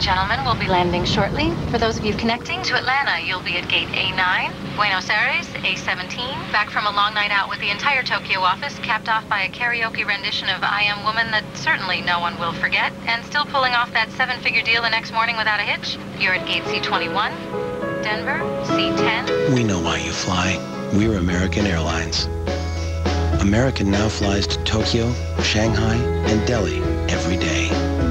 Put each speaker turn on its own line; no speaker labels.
gentlemen, we'll be landing shortly. For those of you connecting to Atlanta, you'll be at gate A9. Buenos Aires, A17. Back from a long night out with the entire Tokyo office, capped off by a karaoke rendition of I Am Woman that certainly no one will forget, and still pulling off that seven-figure deal the next morning without a hitch. You're at gate C21. Denver, C10.
We know why you fly. We're American Airlines. American now flies to Tokyo, Shanghai, and Delhi every day.